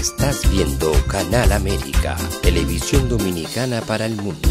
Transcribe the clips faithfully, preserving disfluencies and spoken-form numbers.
Estás viendo Canal América, televisión dominicana para el mundo.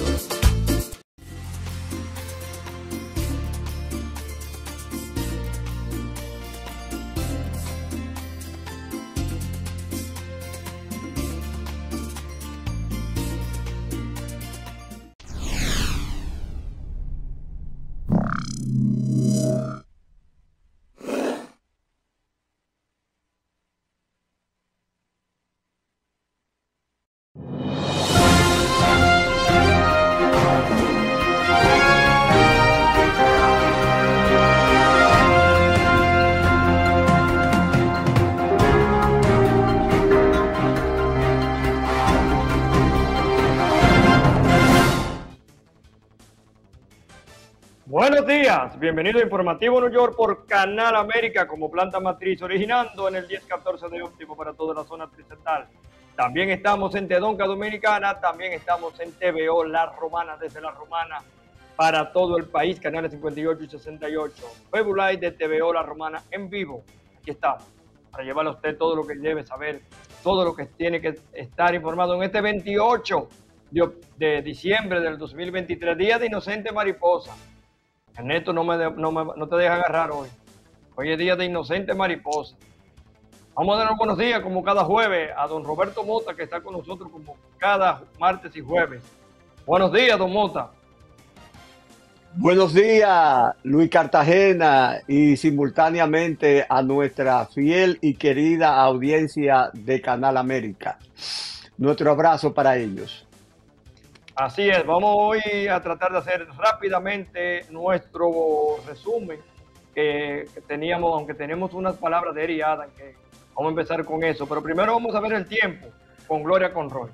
Buenos días, bienvenido a Informativo New York por Canal América como planta matriz, originando en el diez catorce de óptimo para toda la zona tricental. También estamos en Tedonca Dominicana, también estamos en T V O La Romana, desde La Romana para todo el país, canales cincuenta y ocho y sesenta y ocho. Facebook Live de T V O La Romana en vivo, aquí estamos, para llevarle a usted todo lo que debe saber, todo lo que tiene que estar informado en este veintiocho de diciembre del dos mil veintitrés, Día de Inocente Mariposa. Ernesto, no, me de, no, me, no te dejes agarrar hoy. Hoy es día de Inocente Mariposa. Vamos a dar los buenos días, como cada jueves, a don Roberto Mota, que está con nosotros como cada martes y jueves. Buenos días, don Mota. Buenos días, Luis Cartagena, y simultáneamente a nuestra fiel y querida audiencia de Canal América. Nuestro abrazo para ellos. Así es, vamos hoy a tratar de hacer rápidamente nuestro resumen que, que teníamos, aunque tenemos unas palabras de Eri Adam, que vamos a empezar con eso, pero primero vamos a ver el tiempo con Gloria Conroy.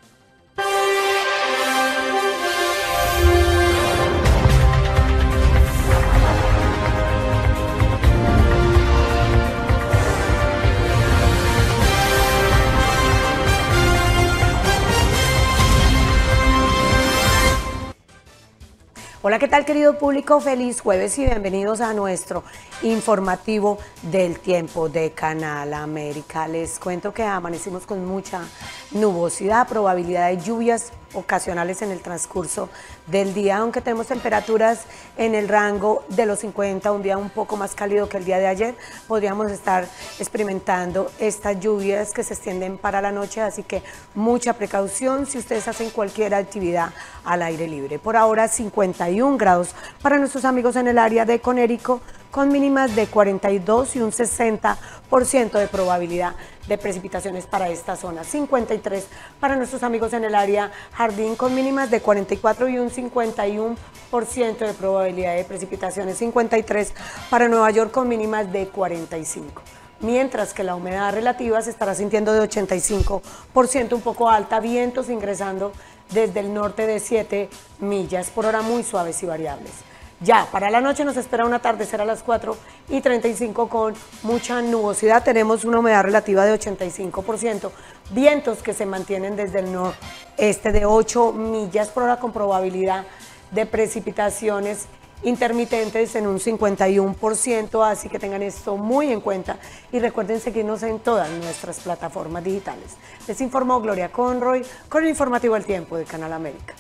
Hola, ¿qué tal, querido público? Feliz jueves y bienvenidos a nuestro informativo del tiempo de Canal América. Les cuento que amanecimos con mucha nubosidad, probabilidad de lluvias ocasionales en el transcurso del día, aunque tenemos temperaturas en el rango de los cincuenta, un día un poco más cálido que el día de ayer. Podríamos estar experimentando estas lluvias que se extienden para la noche, así que mucha precaución si ustedes hacen cualquier actividad al aire libre. Por ahora cincuenta y un grados para nuestros amigos en el área de Conérico, con mínimas de cuarenta y dos y un sesenta por ciento de probabilidad de precipitaciones para esta zona. cincuenta y tres para nuestros amigos en el área Jardín, con mínimas de cuarenta y cuatro y un cincuenta y uno por ciento de probabilidad de precipitaciones. cincuenta y tres para Nueva York, con mínimas de cuarenta y cinco. Mientras que la humedad relativa se estará sintiendo de ochenta y cinco por ciento, un poco alta, vientos ingresando desde el norte de siete millas por hora, muy suaves y variables. Ya para la noche nos espera un atardecer a las cuatro y treinta y cinco con mucha nubosidad. Tenemos una humedad relativa de ochenta y cinco por ciento, vientos que se mantienen desde el noreste de ocho millas por hora, con probabilidad de precipitaciones intermitentes en un cincuenta y uno por ciento, así que tengan esto muy en cuenta y recuerden seguirnos en todas nuestras plataformas digitales. Les informó Gloria Conroy con el informativo El Tiempo de Canal América.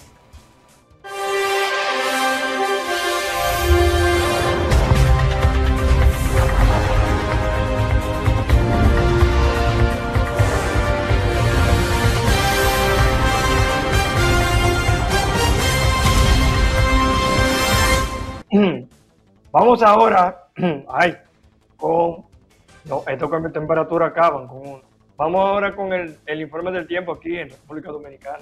Vamos ahora, ay, con, no, estos cambios de temperatura acaban con uno. Vamos ahora con el, el informe del tiempo aquí en República Dominicana.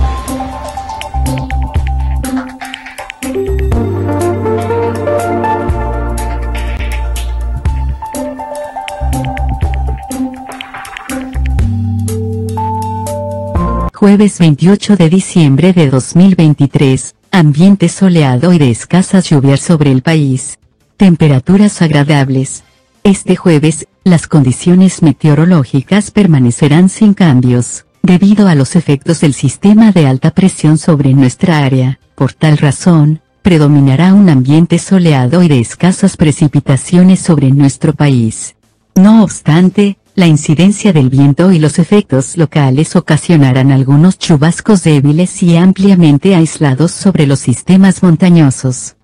Jueves veintiocho de diciembre de dos mil veintitrés, ambiente soleado y de escasas lluvias sobre el país. Temperaturas agradables. Este jueves, las condiciones meteorológicas permanecerán sin cambios, debido a los efectos del sistema de alta presión sobre nuestra área. Por tal razón, predominará un ambiente soleado y de escasas precipitaciones sobre nuestro país. No obstante, la incidencia del viento y los efectos locales ocasionarán algunos chubascos débiles y ampliamente aislados sobre los sistemas montañosos.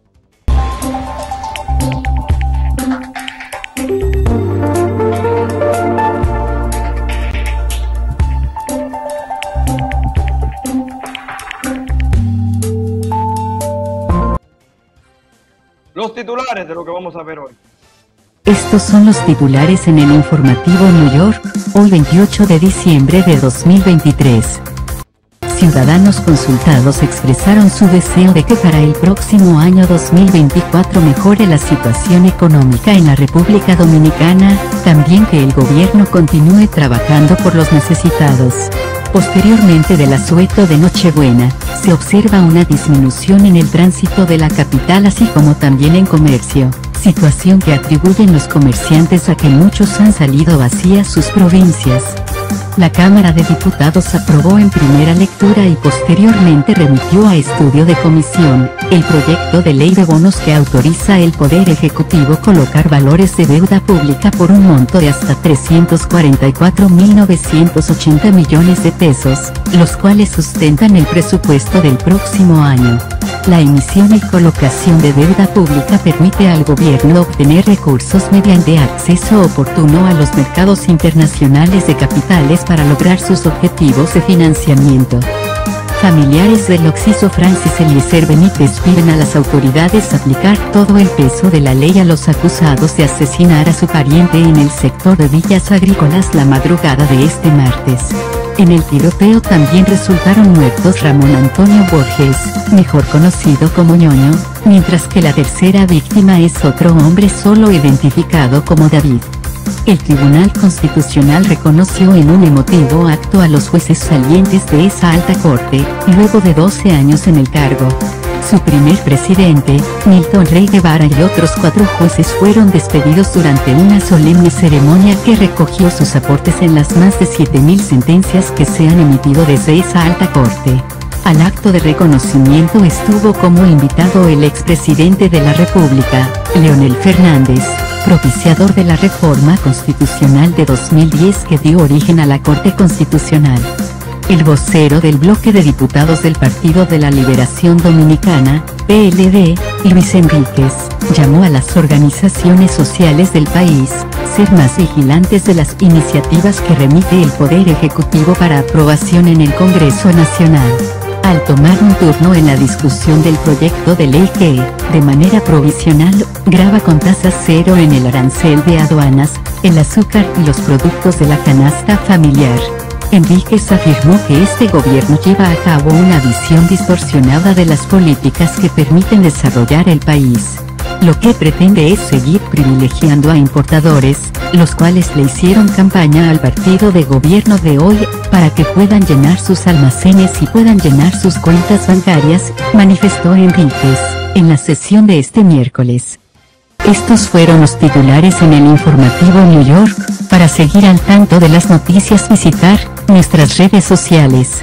Los titulares de lo que vamos a ver hoy. Estos son los titulares en el informativo New York, hoy veintiocho de diciembre de dos mil veintitrés. Ciudadanos consultados expresaron su deseo de que para el próximo año dos mil veinticuatro mejore la situación económica en la República Dominicana, también que el gobierno continúe trabajando por los necesitados. Posteriormente del asueto de Nochebuena, se observa una disminución en el tránsito de la capital así como también en comercio, situación que atribuyen los comerciantes a que muchos han salido vacías sus provincias. La Cámara de Diputados aprobó en primera lectura y posteriormente remitió a estudio de comisión, el proyecto de ley de bonos que autoriza el Poder Ejecutivo colocar valores de deuda pública por un monto de hasta trescientos cuarenta y cuatro mil novecientos ochenta millones de pesos, los cuales sustentan el presupuesto del próximo año. La emisión y colocación de deuda pública permite al gobierno obtener recursos mediante acceso oportuno a los mercados internacionales de capitales para lograr sus objetivos de financiamiento. Familiares del occiso Francis Eliezer Benítez piden a las autoridades aplicar todo el peso de la ley a los acusados de asesinar a su pariente en el sector de Villas Agrícolas la madrugada de este martes. En el tiroteo también resultaron muertos Ramón Antonio Borges, mejor conocido como Ñoño, mientras que la tercera víctima es otro hombre solo identificado como David. El Tribunal Constitucional reconoció en un emotivo acto a los jueces salientes de esa alta corte, luego de doce años en el cargo. Su primer presidente, Milton Rey Guevara y otros cuatro jueces fueron despedidos durante una solemne ceremonia que recogió sus aportes en las más de siete mil sentencias que se han emitido desde esa alta corte. Al acto de reconocimiento estuvo como invitado el expresidente de la República, Leonel Fernández, propiciador de la reforma constitucional de dos mil diez que dio origen a la Corte Constitucional. El vocero del bloque de diputados del Partido de la Liberación Dominicana, P L D, Luis Enríquez, llamó a las organizaciones sociales del país, ser más vigilantes de las iniciativas que remite el Poder Ejecutivo para aprobación en el Congreso Nacional. Al tomar un turno en la discusión del proyecto de ley que, de manera provisional, grava con tasa cero en el arancel de aduanas, el azúcar y los productos de la canasta familiar, Enríquez afirmó que este gobierno lleva a cabo una visión distorsionada de las políticas que permiten desarrollar el país. Lo que pretende es seguir privilegiando a importadores, los cuales le hicieron campaña al partido de gobierno de hoy, para que puedan llenar sus almacenes y puedan llenar sus cuentas bancarias, manifestó Enríquez, en la sesión de este miércoles. Estos fueron los titulares en el informativo New York. Para seguir al tanto de las noticias, visitar nuestras redes sociales.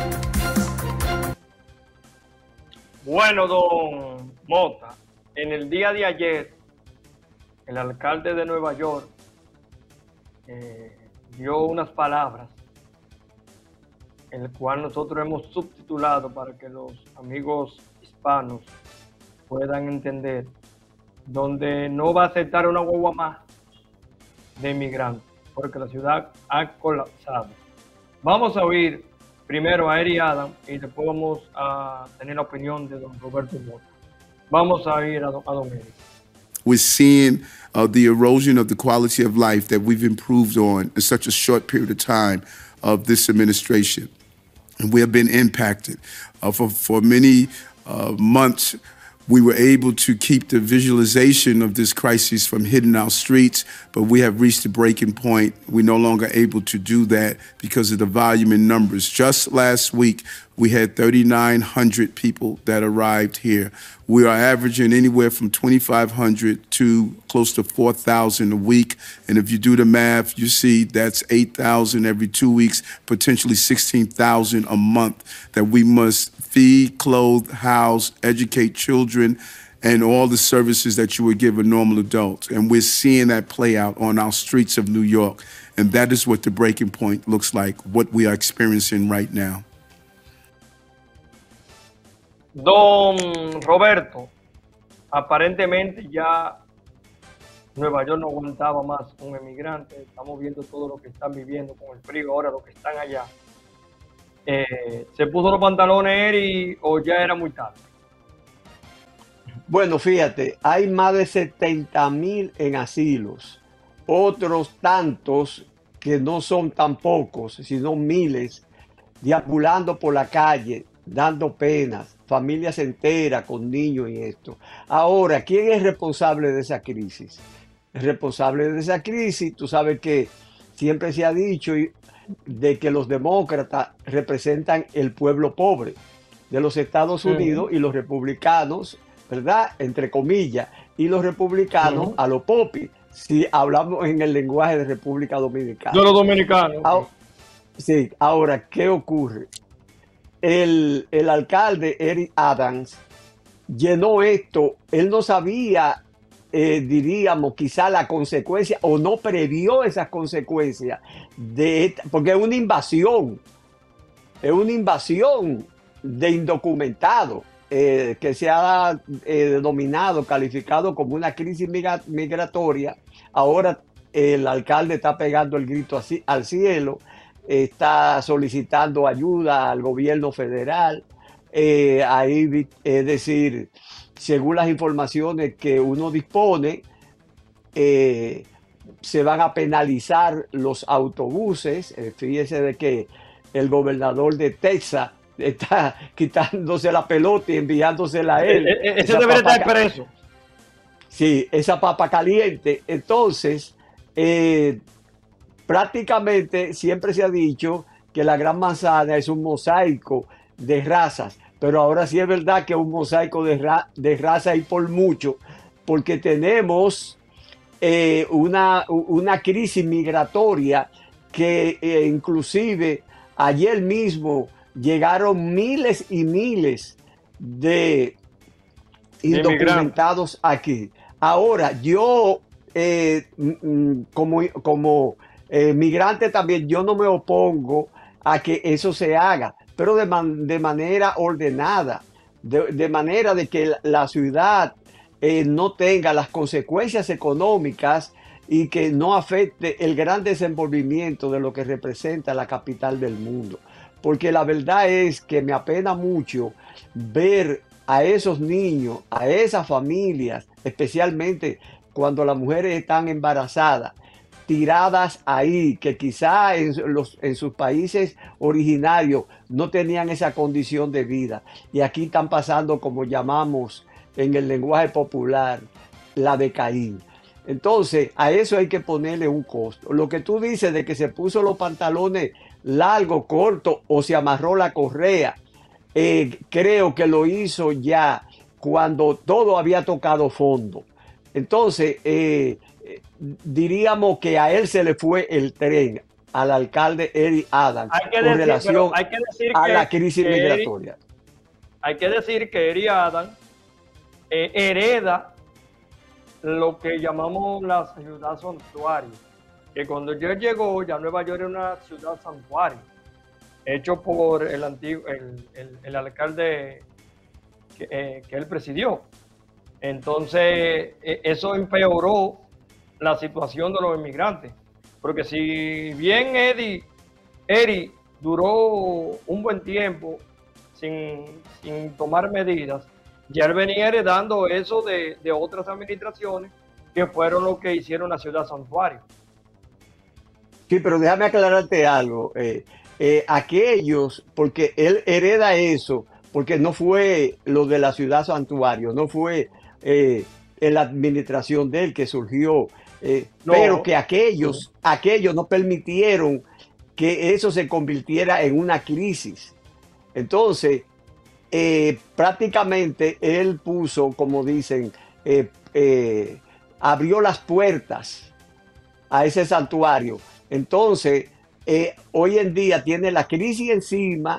Bueno, don Mota, en el día de ayer, el alcalde de Nueva York eh, dio unas palabras, el cual nosotros hemos subtitulado para que los amigos hispanos puedan entender, donde no va a aceptar una guagua más de inmigrantes, porque la ciudad ha colapsado. Vamos a oír primero a Eri Adam y después vamos a tener la opinión de don Roberto Mota. Vamos a ir a don, a don Eri. We're seeing uh, the erosion of the quality of life that we've improved on in such a short period of time of this administration. And we have been impacted. Uh, for, for many uh, months, we were able to keep the visualization of this crisis from hitting our streets, but we have reached a breaking point. We're no longer able to do that because of the volume in numbers. Just last week, we had thirty-nine hundred people that arrived here. We are averaging anywhere from twenty-five hundred to close to four thousand a week. And if you do the math, you see that's eight thousand every two weeks, potentially sixteen thousand a month that we must feed, clothe, house, educate children, and all the services that you would give a normal adult. And we're seeing that play out on our streets of New York. And that is what the breaking point looks like, what we are experiencing right now. Don Roberto, aparentemente ya Nueva York no aguantaba más un emigrante. Estamos viendo todo lo que están viviendo con el frío ahora, los que están allá. Eh, ¿Se puso los pantalones, Eri, o ya era muy tarde? Bueno, fíjate, hay más de setenta mil en asilos, otros tantos que no son tan pocos, sino miles, deambulando por la calle, dando penas, familias enteras con niños y esto. Ahora, ¿quién es responsable de esa crisis? El responsable de esa crisis, tú sabes que siempre se ha dicho de que los demócratas representan el pueblo pobre de los Estados Unidos uh-huh. y los republicanos, ¿verdad? Entre comillas, y los republicanos uh-huh. a los popis, si hablamos en el lenguaje de República Dominicana. De los dominicanos. Ahora, sí, ahora, ¿qué ocurre? El, el alcalde Eric Adams llenó esto, él no sabía, eh, diríamos, quizá la consecuencia, o no previó esas consecuencias, de esta, porque es una invasión, es una invasión de indocumentados. Eh, que se ha eh, denominado, calificado como una crisis migra migratoria. Ahora eh, el alcalde está pegando el grito así, al cielo, eh, está solicitando ayuda al gobierno federal. Eh, ahí, es decir, según las informaciones que uno dispone, eh, se van a penalizar los autobuses. Eh, fíjese de que el gobernador de Texas está quitándose la pelota y enviándosela a él. Ese debería estar preso. Sí, esa papa caliente. Entonces, eh, prácticamente siempre se ha dicho que la Gran Manzana es un mosaico de razas, pero ahora sí es verdad que es un mosaico de, ra de raza y por mucho, porque tenemos eh, una, una crisis migratoria que eh, inclusive ayer mismo llegaron miles y miles de indocumentados aquí. Ahora, yo eh, como, como eh, migrante también, yo no me opongo a que eso se haga, pero de, man, de manera ordenada, de, de manera de que la, la ciudad eh, no tenga las consecuencias económicas y que no afecte el gran desenvolvimiento de lo que representa la capital del mundo. Porque la verdad es que me apena mucho ver a esos niños, a esas familias, especialmente cuando las mujeres están embarazadas, tiradas ahí, que quizá en, los, en sus países originarios no tenían esa condición de vida. Y aquí están pasando, como llamamos en el lenguaje popular, la de Caín. Entonces, a eso hay que ponerle un costo. Lo que tú dices de que se puso los pantalones largo, corto o se amarró la correa, eh, creo que lo hizo ya cuando todo había tocado fondo. Entonces, eh, diríamos que a él se le fue el tren, al alcalde Eric Adams, con decir, relación hay que decir a que, la crisis que migratoria. Eric, hay que decir que Eric Adams eh, hereda lo que llamamos la ciudad santuario, que cuando yo llegó ya Nueva York era una ciudad santuario, hecho por el antiguo, el, el, el alcalde que, eh, que él presidió. Entonces eh, eso empeoró la situación de los inmigrantes, porque si bien Eddie, Eri duró un buen tiempo sin, sin tomar medidas, ya él venía heredando eso de, de otras administraciones que fueron lo que hicieron la ciudad santuario. Sí, pero déjame aclararte algo. Eh, eh, aquellos, porque él hereda eso, porque no fue lo de la ciudad santuario, no fue eh, en la administración de él que surgió, eh, no, pero que aquellos, no. aquellos no permitieron que eso se convirtiera en una crisis. Entonces, eh, prácticamente él puso, como dicen, eh, eh, abrió las puertas a ese santuario. Entonces, eh, hoy en día tiene la crisis encima,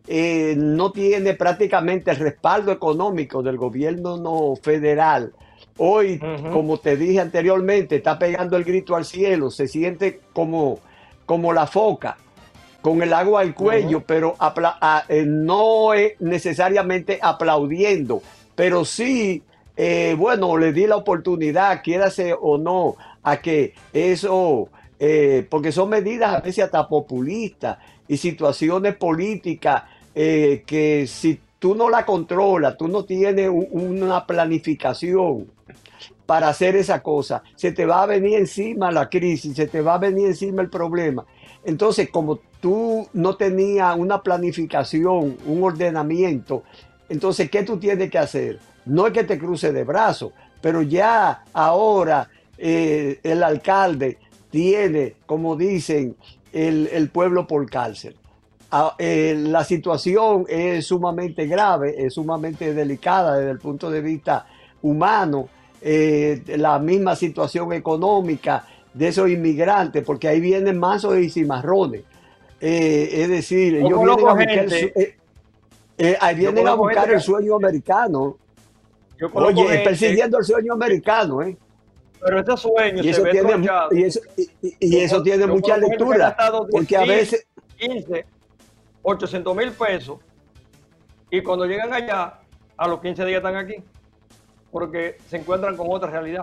eh, no tiene prácticamente el respaldo económico del gobierno no federal. Hoy, Ujú. como te dije anteriormente, está pegando el grito al cielo, se siente como, como la foca, con el agua al cuello, Ujú. pero apla- a- eh, no es necesariamente aplaudiendo, pero sí, eh, bueno, le di la oportunidad, quiérase o no, a que eso, eh, porque son medidas a veces hasta populistas y situaciones políticas eh, que si tú no la controlas, tú no tienes un- una planificación para hacer esa cosa, se te va a venir encima la crisis, se te va a venir encima el problema. Entonces, como tú no tenías una planificación, un ordenamiento, entonces, ¿qué tú tienes que hacer? No es que te cruce de brazos, pero ya ahora eh, el alcalde tiene, como dicen, el, el pueblo por cárcel. Ah, eh, la situación es sumamente grave, es sumamente delicada desde el punto de vista humano, eh, la misma situación económica de esos inmigrantes, porque ahí vienen mansos y cimarrones. Eh, es decir, Yo ellos vienen conozco a buscar, el su- gente, eh, eh, ahí yo vienen a conozco gente buscar el que, sueño americano. yo conozco Oye, gente, persiguiendo el sueño americano, ¿eh? pero ese sueño Y se eso ve tiene, mu- y tronchado. eso, y, y- y Yo, eso con- tiene yo mucha conozco gente que ha lectura, gastado diez porque a mil, veces, quince, ochocientos mil pesos y cuando llegan allá, a los quince días están aquí, porque se encuentran con otra realidad.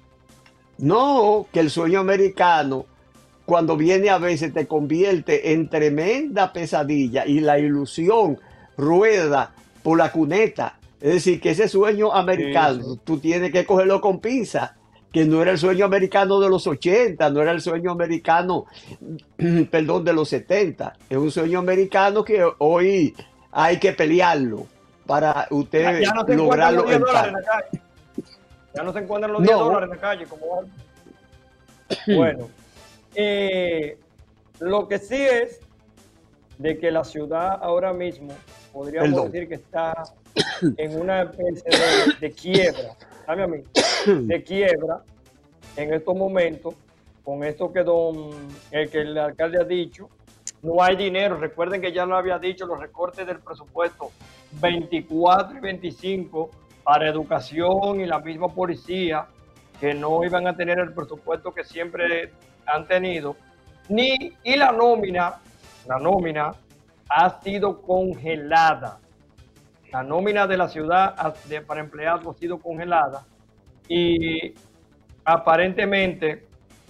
no, que el sueño americano cuando viene a veces te convierte en tremenda pesadilla y la ilusión rueda por la cuneta. Es decir, que ese sueño Sí, americano, sí. tú tienes que cogerlo con pinza, que no era el sueño americano de los ochenta, no era el sueño americano, perdón, de los setenta. Es un sueño americano que hoy hay que pelearlo para Ya, usted ya no se encuentran los lograrlo diez en dólares paz. en la calle. Ya no se encuentran los diez No, dólares en la calle como antes. Bueno, eh, lo que sí es de que la ciudad ahora mismo podríamos perdón. decir que está en una especie de, de quiebra, ¿sabe a mí? De quiebra en estos momentos, con esto que don, el que el alcalde ha dicho, no hay dinero. Recuerden que ya lo había dicho, los recortes del presupuesto veinticuatro y veinticinco para educación y la misma policía, que no iban a tener el presupuesto que siempre han tenido, ni y la nómina, la nómina ha sido congelada. La nómina de la ciudad ha- de- para empleados ha sido congelada y aparentemente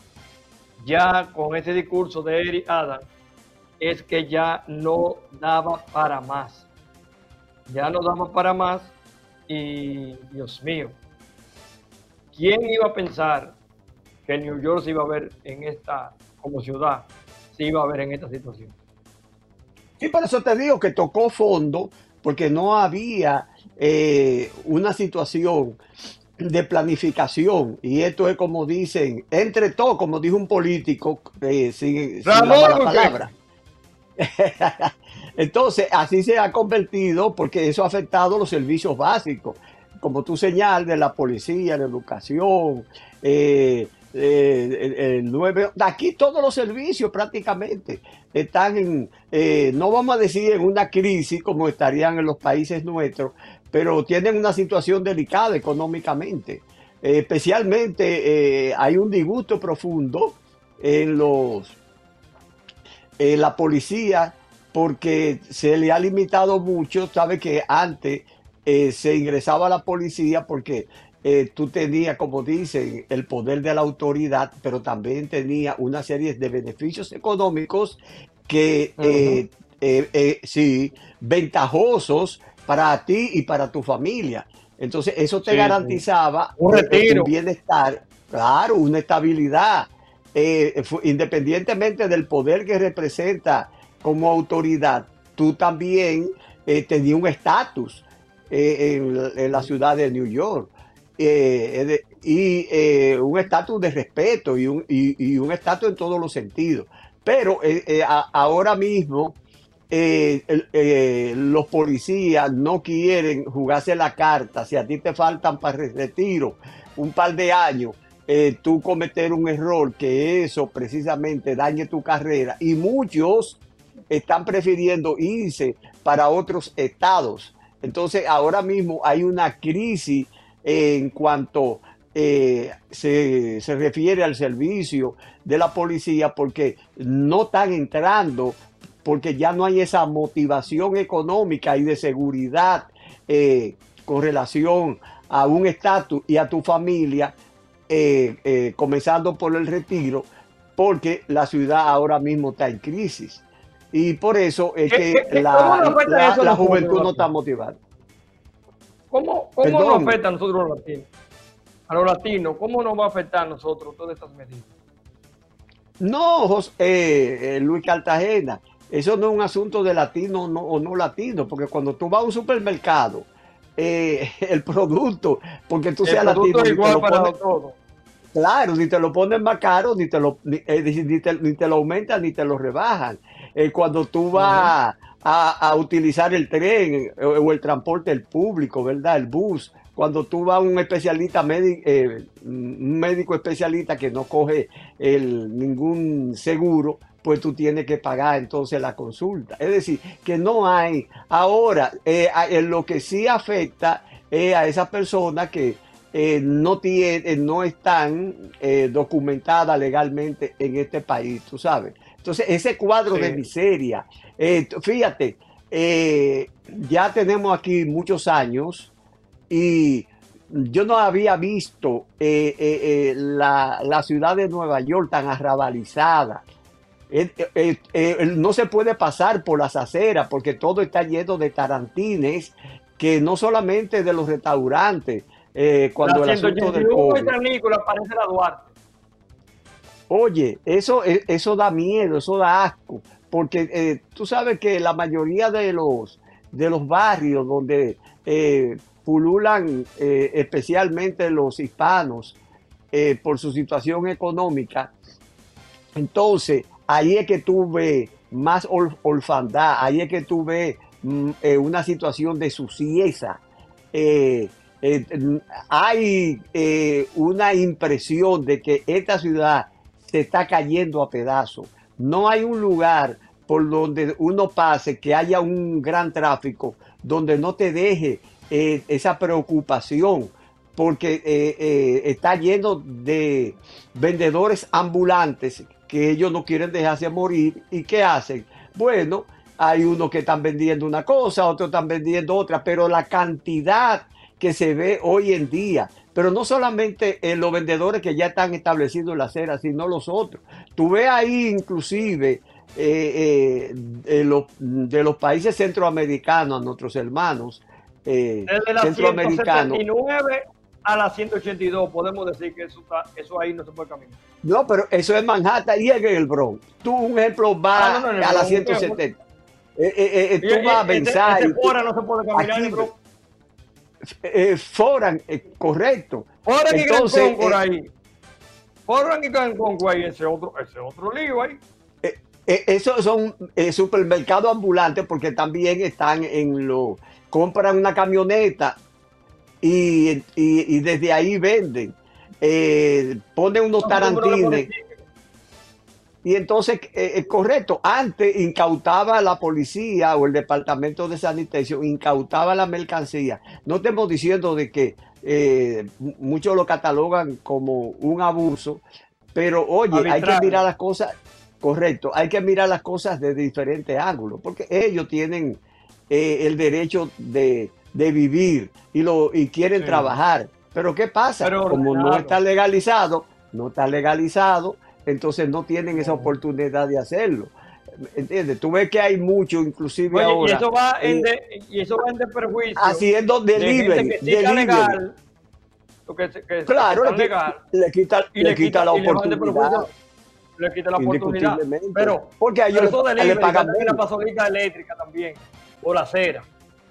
ya con ese discurso de Eric Adams es que ya no daba para más. Ya no daba para más y Dios mío, ¿quién iba a pensar que New York se iba a ver en esta, como ciudad, se iba a ver en esta situación? Sí, por eso te digo que tocó fondo, porque no había eh, una situación de planificación. Y esto es como dicen, entre todos, como dijo un político, eh, sin, sin la Ramón mala Luque. palabra. Entonces, así se ha convertido porque eso ha afectado los servicios básicos, como tú señalas, de la policía, la educación, eh, eh, el, el nueve, aquí todos los servicios prácticamente están en, eh, no vamos a decir en una crisis como estarían en los países nuestros, pero tienen una situación delicada económicamente. Eh, especialmente eh, hay un disgusto profundo en los eh, la policía porque se le ha limitado mucho. Sabe que antes eh, se ingresaba a la policía porque eh, tú tenías, como dicen, el poder de la autoridad, pero también tenía una serie de beneficios económicos que Ujú. eh, eh, eh, sí, ventajosos para ti y para tu familia. Entonces, eso te Sí, sí. garantizaba Un eh, eh, un retiro. bienestar, claro, una estabilidad eh, fu- independientemente del poder que representa como autoridad, tú también eh, tenías un estatus eh, en, la en la ciudad de New York. Eh, es de- y eh, un estatus de respeto y un y- y un estatus en todos los sentidos. Pero eh, eh, a- ahora mismo eh, el- eh, los policías no quieren jugarse la carta. Si a ti te faltan para el retiro un par de años, eh, tú cometer un error que eso precisamente dañe tu carrera. Y muchos están prefiriendo irse para otros estados. Entonces, ahora mismo hay una crisis en cuanto eh, se, se refiere al servicio de la policía, porque no están entrando, porque ya no hay esa motivación económica y de seguridad eh, con relación a un estatus y a tu familia, eh, eh, comenzando por el retiro, porque la ciudad ahora mismo está en crisis. Y por eso es ¿Qué, que qué, la, ¿Cómo nos afecta la, eso a la nosotros, juventud no los está latinos? motivada. ¿Cómo, cómo nos Perdón. afecta a nosotros los latinos? A los latinos, ¿cómo nos va a afectar a nosotros todas estas medidas? No, José, eh, eh, Luis Cartagena, eso no es un asunto de latino no, o no latino, porque cuando tú vas a un supermercado, eh, el producto, porque tú El seas latino, producto es ni te igual lo para ponen, todos. claro, ni te lo ponen más caro, ni te lo, ni, eh, ni- ni te, ni te lo aumentan, ni te lo rebajan. Eh, cuando tú Ujú. vas a, a utilizar el tren eh, o el transporte el público, ¿verdad? El bus, cuando tú vas a un especialista, médico, eh, un médico especialista que no coge el, ningún seguro, pues tú tienes que pagar entonces la consulta. Es decir, que no hay. Ahora, eh, a- en lo que sí afecta es a esas personas que eh, no, tiene, no están eh, documentadas legalmente en este país, tú sabes. Entonces, ese cuadro de Sí. miseria, eh, t- fíjate, eh, ya tenemos aquí muchos años y yo no había visto eh, eh, eh, la, la ciudad de Nueva York tan arrabalizada. Eh, eh, eh, no se puede pasar por las aceras porque todo está lleno de tarantines, que no solamente de los restaurantes, eh, cuando La el asunto del ciento ochenta y uno de COVID. San Nicolás parece la Duarte. Oye, eso, eh, eso da miedo, eso da asco, porque eh, tú sabes que la mayoría de los, de los barrios donde eh, pululan eh, especialmente los hispanos eh, por su situación económica, entonces ahí es que tú ves más or- orfandad, ahí es que tú ves mm, eh, una situación de suciedad. Eh, eh, mm, hay eh, una impresión de que esta ciudad se está cayendo a pedazos. No hay un lugar por donde uno pase que haya un gran tráfico, donde no te deje eh, esa preocupación, porque eh, eh, está lleno de vendedores ambulantes que ellos no quieren dejarse morir. ¿Y qué hacen? Bueno, hay unos que están vendiendo una cosa, otros están vendiendo otra, pero la cantidad que se ve hoy en día, pero no solamente en los vendedores que ya están establecidos en la acera, sino los otros. Tú ves ahí inclusive eh, eh, de, los, de los países centroamericanos, a nuestros hermanos eh, Desde la centroamericanos. ciento setenta y nueve a la ciento ochenta y dos podemos decir que eso, está, eso ahí no se puede caminar. No, pero eso es Manhattan y en el Bronx. Tú, un ejemplo, vas Ah, no, no, en el a la Bronx, ciento setenta. Eh, eh, eh, Y, tú y- vas a ese, Versailles. ese fuera no se puede caminar aquí, en el Bronx. eh, Foran, eh, correcto. Foran y Entonces, Cancún por eh, ahí. Foran y Cancún, güey, ese otro, ese otro lío ahí. eh, eh, esos son eh, supermercados ambulantes porque también están en lo, compran una camioneta y, y- y desde ahí venden. Eh, ponen unos No, no, no le ponen tarantines. ticket. Y entonces, eh, eh, correcto, antes incautaba la policía o el departamento de sanitación, incautaba la mercancía. No estamos diciendo de que eh, mu- muchos lo catalogan como un abuso, pero oye, hay que Arbitrario. mirar las cosas, correcto, hay que mirar las cosas de diferentes ángulos, porque ellos tienen eh, el derecho de, de vivir y, lo, y quieren Sí. trabajar. Pero ¿qué pasa? Pero Como no ordenado. está legalizado, no está legalizado, entonces no tienen esa No. oportunidad de hacerlo. ¿Entiendes? Tú ves que hay mucho, inclusive Oye, y ahora, eso va en eh, de, y eso va en de perjuicio haciendo de gente delivery, que sí está delivery. legal, o que, que, que Claro, está le, legal, qui- le quita, y le le quita quita, la y le va en de oportunidad, perjuicio, le quita la oportunidad. indiscutiblemente. Pero, Porque a ellos pero esos le, le delivery que pagan andan en la menos. pasolita eléctrica también, por la acera.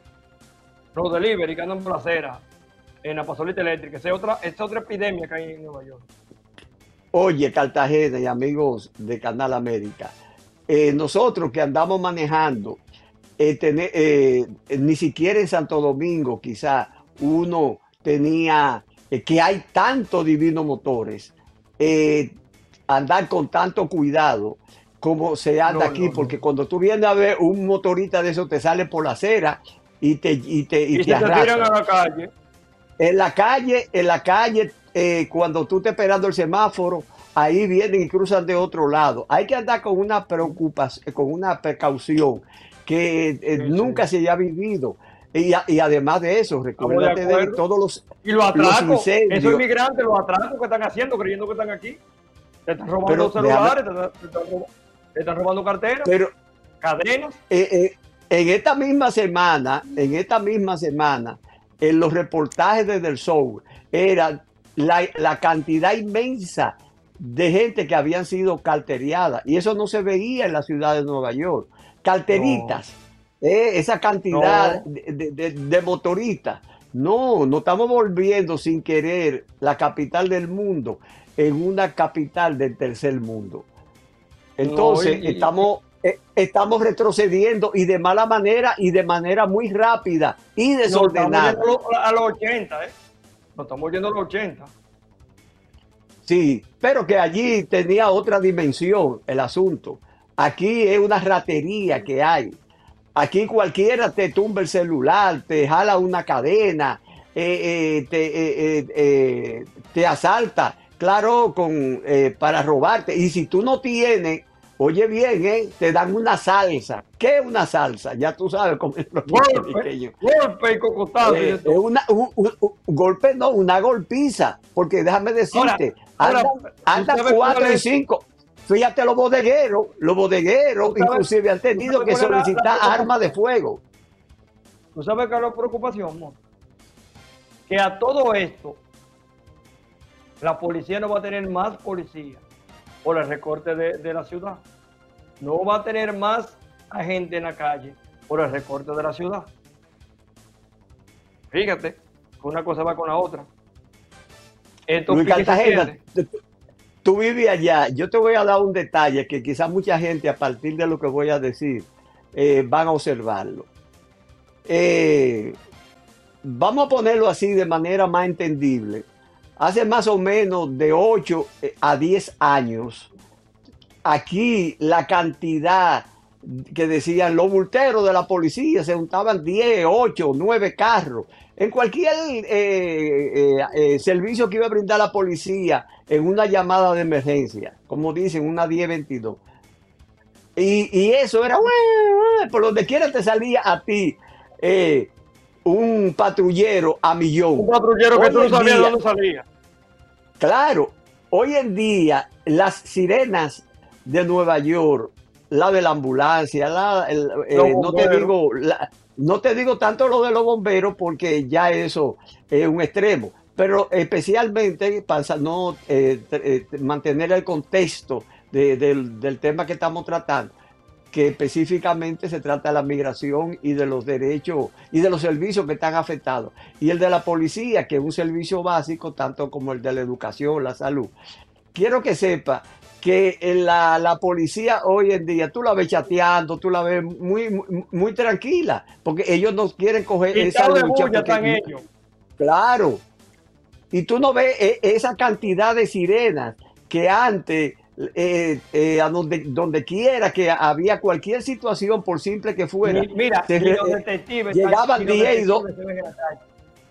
Los delivery que andan por la acera, en la pasolita eléctrica, esa es otra, esa es otra epidemia que hay en Nueva York. Oye, Cartagena y amigos de Canal América, eh, nosotros que andamos manejando, eh, tener, eh, ni siquiera en Santo Domingo quizá uno tenía, eh, que hay tantos divinos motores, eh, andar con tanto cuidado como se anda No, aquí, no, porque no. cuando tú vienes a ver un motorista de eso te sale por la acera y te, y te, y Y te se te tiran arrastra. a la calle. En la calle, en la calle, eh, cuando tú estás esperando el semáforo, ahí vienen y cruzan de otro lado. Hay que andar con una preocupación, con una precaución que eh, Sí, nunca sí. se haya vivido. Y, a- y además de eso, Estamos de recuérdate de acuerdo. todos los, Y los los atracos, esos incendios. inmigrantes, los atracos que están haciendo, creyendo que están aquí. Te están robando Pero celulares, te están, te están roba- te están robando carteras, Pero cadenas. eh, eh, en esta misma semana, en esta misma semana, en los reportajes desde el Show, era la, la cantidad inmensa de gente que habían sido carteriadas. Y eso no se veía en la ciudad de Nueva York. Carteritas, eh, esa cantidad No. de, de- de- de motoristas. No, no estamos volviendo sin querer la capital del mundo en una capital del tercer mundo. Entonces, No, y- estamos, eh, estamos retrocediendo y de mala manera y de manera muy rápida y Nos estamos desordenada. yendo a los- a los ochenta, ¿eh? Nos estamos yendo a los ochenta. Sí, pero que allí tenía otra dimensión el asunto. Aquí es una ratería que hay. Aquí cualquiera te tumba el celular, te jala una cadena, eh, eh, te, eh, eh, eh, te asalta, claro, con, eh, para robarte. Y si tú no tienes, oye bien, eh, te dan una salsa. ¿Qué es una salsa? Ya tú sabes cómo es lo Golpe, puertorriqueño. golpe y cocotazo. y Eh, de es todo. una, un, un- un golpe, no, una golpiza. Porque déjame decirte, Ahora, anda, ahora, anda ¿tú sabes cuatro cuál y es? cinco. Fíjate, los bodegueros, los bodegueros ¿Tú sabes- inclusive han tú tenido sabes que cuál es la- la solicitar preocupación? armas de fuego. ¿Tú sabes cuál es la preocupación, mo? Que a todo esto, la policía no va a tener más policía por el recorte de, de la ciudad. No va a tener más agente en la calle por el recorte de la ciudad. Fíjate, que una cosa va con la otra. Esto Luis pique y se Cartagena, extiende. tú, tú vives allá. Yo te voy a dar un detalle que quizás mucha gente, a partir de lo que voy a decir, eh, van a observarlo. Eh, vamos a ponerlo así de manera más entendible. Hace más o menos de ocho a diez años, aquí la cantidad que decían los bulteros de la policía se juntaban diez, ocho, nueve carros. En cualquier eh, eh, eh, servicio que iba a brindar la policía en una llamada de emergencia, como dicen, una diez veintidós. Y, y eso era, por donde quiera te salía a ti eh, un patrullero a millón. Un patrullero que Hoy tú no en sabías de día- dónde salía. Claro, hoy en día las sirenas de Nueva York, la de la ambulancia, la, el- eh, Los no te bomberos. digo, la- no te digo tanto lo de los bomberos porque ya eso es un extremo, pero especialmente para no eh, eh, mantener el contexto de- del, del tema que estamos tratando, que específicamente se trata de la migración y de los derechos y de los servicios que están afectados. Y el de la policía, que es un servicio básico, tanto como el de la educación, la salud. Quiero que sepa que en la, la policía hoy en día, tú la ves chateando, tú la ves muy, muy, muy tranquila, porque ellos no quieren coger esa Quitado de lucha. bulla están porque- ellos. Claro. Y tú no ves eh, esa cantidad de sirenas que antes, eh, eh, a donde, donde quiera que había cualquier situación, por simple que fuera, Mi- Mira, se ni re- los eh, detectives. llegaban ni los diez y dos. detectives se ven en la calle.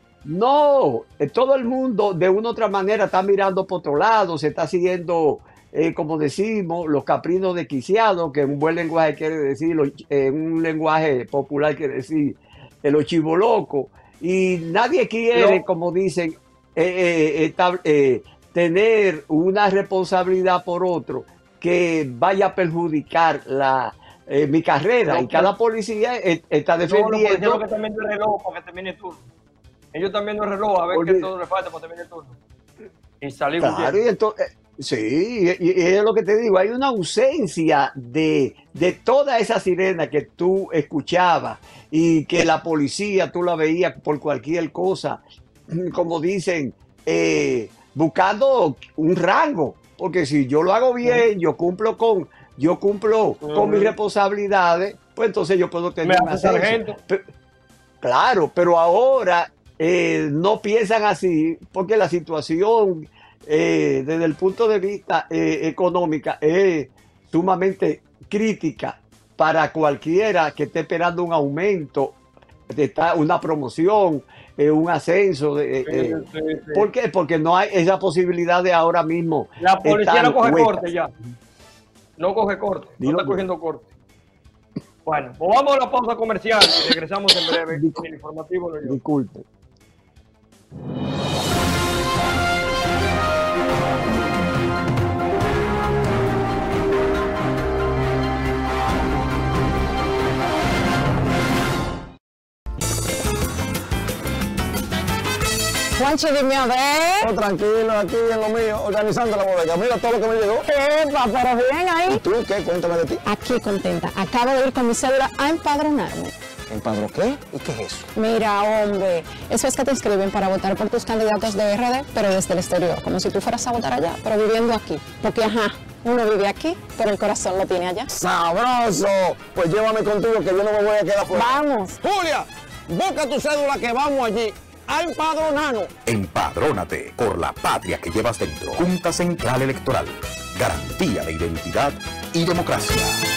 No, eh, todo el mundo de una u otra manera está mirando por otro lado, se está siguiendo, eh, como decimos, los caprinos desquiciados, que en un buen lenguaje quiere decir, lo- en un lenguaje popular quiere decir, eh, los chivolocos. Y nadie quiere, No. como dicen, eh, eh, estab- eh, tener una responsabilidad por otro que vaya a perjudicar la, eh, mi carrera. No, y cada policía eh, está No, los policías defendiendo. lo que están viendo el reloj para que termine el turno. Ellos están viendo el reloj a ver Olvida- qué todo le falta para terminar el turno. Y salimos Claro, y entonces, eh, sí, y, y es lo que te digo, hay una ausencia de, de toda esa sirena que tú escuchabas y que la policía tú la veías por cualquier cosa, como dicen, eh, buscando un rango, porque si yo lo hago bien, yo cumplo con, yo cumplo con Ujú. mis responsabilidades, pues entonces yo puedo Me tener un hace ascenso. sargento. Pe- Claro, pero ahora eh, no piensan así porque la situación eh, desde el punto de vista eh, económica es sumamente crítica para cualquiera que esté esperando un aumento, de una promoción, eh, un ascenso. De, eh, Sí, sí, sí. ¿Por qué? Porque no hay esa posibilidad de ahora mismo. La policía estar no coge huecas. corte ya. No coge corte. No Dilo. está cogiendo corte. Bueno, pues vamos a la pausa comercial y regresamos en breve con el informativo New York. Disculpe. Juanchi, dime a ver. Oh, tranquilo, aquí en lo mío, organizando la bodega. Mira todo lo que me llegó. Epa, pero bien ¿Y ahí. tú qué? Cuéntame de ti. Aquí contenta. Acabo de ir con mi cédula a empadronarme. ¿Empadro qué? ¿Y qué es eso? Mira, hombre, eso es que te inscriben para votar por tus candidatos de R D, pero desde el exterior, como si tú fueras a votar allá, pero viviendo aquí. Porque, ajá, uno vive aquí, pero el corazón lo tiene allá. ¡Sabroso! Pues llévame contigo que yo no me voy a quedar fuera. Vamos. Julia, busca tu cédula que vamos allí a empadronarnos. Empadrónate por la patria que llevas dentro. Junta Central Electoral. Garantía de identidad y democracia.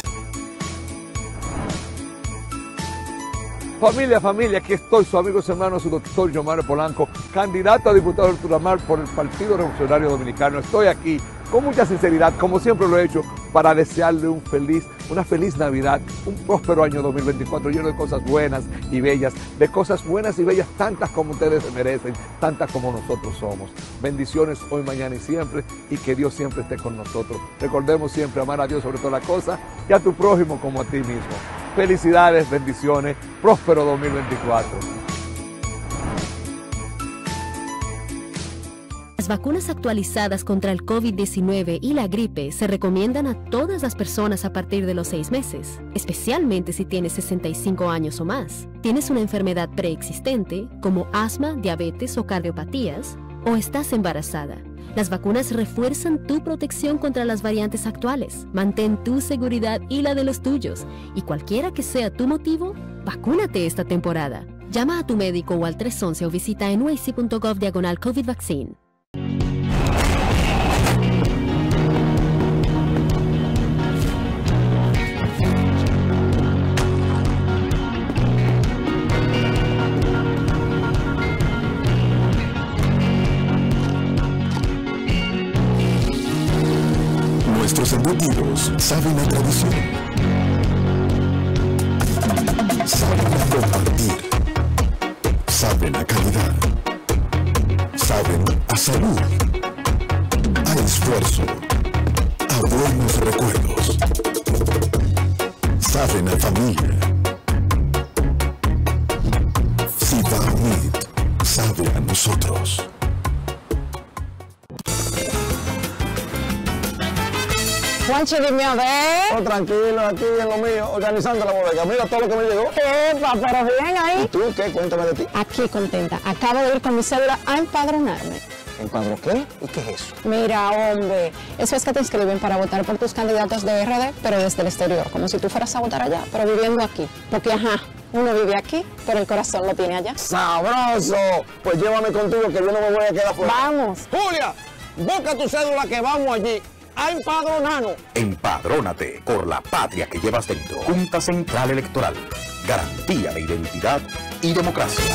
Familia, familia, aquí estoy, su amigo y hermano, su doctor Yomaro Polanco, candidato a diputado de Ultramar por el Partido Revolucionario Dominicano. Estoy aquí con mucha sinceridad, como siempre lo he hecho, para desearle un feliz, una feliz Navidad, un próspero año dos mil veinticuatro lleno de cosas buenas y bellas, de cosas buenas y bellas, tantas como ustedes se merecen, tantas como nosotros somos. Bendiciones hoy, mañana y siempre, y que Dios siempre esté con nosotros. Recordemos siempre amar a Dios sobre toda la cosa y a tu prójimo como a ti mismo. Felicidades, bendiciones, próspero dos mil veinticuatro. Las vacunas actualizadas contra el COVID diecinueve y la gripe se recomiendan a todas las personas a partir de los seis meses, especialmente si tienes sesenta y cinco años o más, tienes una enfermedad preexistente como asma, diabetes o cardiopatías, o estás embarazada. Las vacunas refuerzan tu protección contra las variantes actuales. Mantén tu seguridad y la de los tuyos. Y cualquiera que sea tu motivo, vacúnate esta temporada. Llama a tu médico o al tres once o visita n y c punto gov diagonal COVID Vaccine. Nuestros embutidos saben a tradición, saben a compartir, saben a calidad, saben a salud, a esfuerzo, a buenos recuerdos, saben a familia. Cibar Meat sabe a nosotros. Juanchi, dime a ver. Oh, tranquilo, aquí en lo mío, organizando la bodega. Mira todo lo que me llegó. Epa, pero bien ¿Y ahí. tú qué? Cuéntame de ti. Aquí contenta. Acabo de ir con mi cédula a empadronarme. ¿Empadro qué? ¿Y qué es eso? Mira, hombre, eso es que te inscriben para votar por tus candidatos de R D, pero desde el exterior, como si tú fueras a votar allá, pero viviendo aquí. Porque, ajá, uno vive aquí, pero el corazón lo tiene allá. ¡Sabroso! Pues llévame contigo que yo no me voy a quedar fuera. Vamos. Julia, busca tu cédula que vamos allí a empadronarnos. Empadrónate por la patria que llevas dentro. Junta Central Electoral. Garantía de identidad y democracia.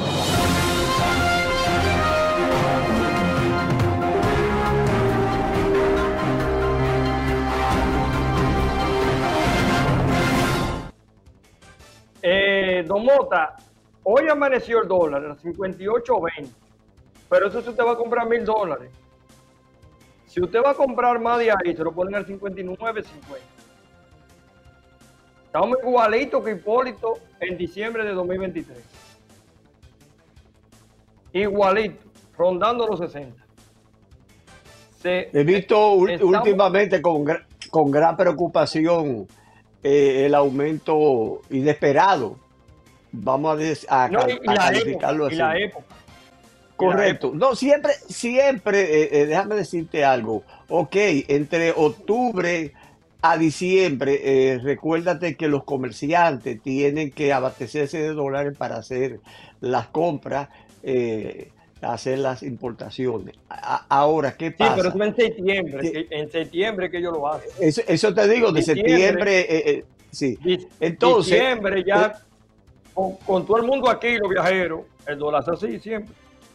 Eh, Don Mota, hoy amaneció el dólar a cincuenta y ocho veinte, pero eso si usted va a comprar mil dólares. Si usted va a comprar más de ahí, se lo ponen al cincuenta y nueve cincuenta. Estamos igualitos que Hipólito en diciembre de dos mil veintitrés. Igualito, rondando los sesenta. Se, He visto estamos, últimamente con, con gran preocupación eh, el aumento inesperado. Vamos a, des, a, no, y, a y la calificarlo época, así. y la época. Correcto. No, siempre, siempre, eh, eh, déjame decirte algo. Ok, entre octubre a diciembre, eh, recuérdate que los comerciantes tienen que abastecerse de dólares para hacer las compras. Eh, hacer las importaciones. A- ahora, ¿qué Sí, pasa? pero eso en septiembre, Que- que- en septiembre que ellos lo hacen. Eso, eso te digo, de Diciembre. septiembre, eh, eh, sí. Di- Entonces, diciembre ya, eh, con, con todo el mundo aquí, los viajeros, el dólar es así siempre.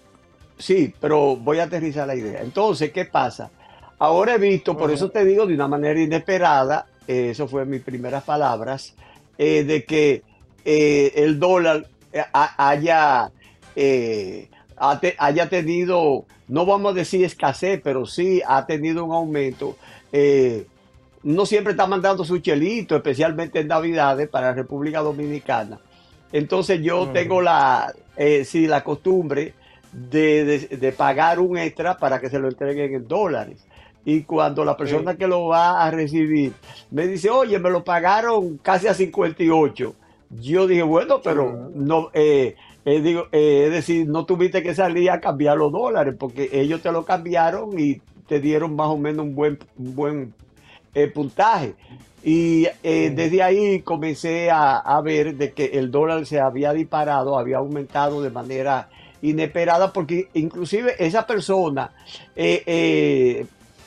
sí, pero voy a aterrizar la idea. Entonces, ¿qué pasa? Ahora he visto, por Ujú. eso te digo de una manera inesperada, eh, eso fue mis primeras palabras, eh, de que eh, el dólar eh, ha- haya, eh, ha te- haya tenido, no vamos a decir escasez, pero sí ha tenido un aumento. Eh, no siempre está mandando su chelito, especialmente en Navidades para la República Dominicana. Entonces yo Ujú. tengo la, eh, sí, la costumbre de, de- de pagar un extra para que se lo entreguen en dólares. Y cuando la persona Sí. que lo va a recibir me dice, oye, me lo pagaron casi a cincuenta y ocho. Yo dije, bueno, pero Ujú. no, eh, eh, digo, eh, es decir, no tuviste que salir a cambiar los dólares porque ellos te lo cambiaron y te dieron más o menos un buen, un buen eh, puntaje. Y eh, Ujú. desde ahí comencé a, a ver de que el dólar se había disparado, había aumentado de manera inesperada, porque inclusive esa persona, eh, eh,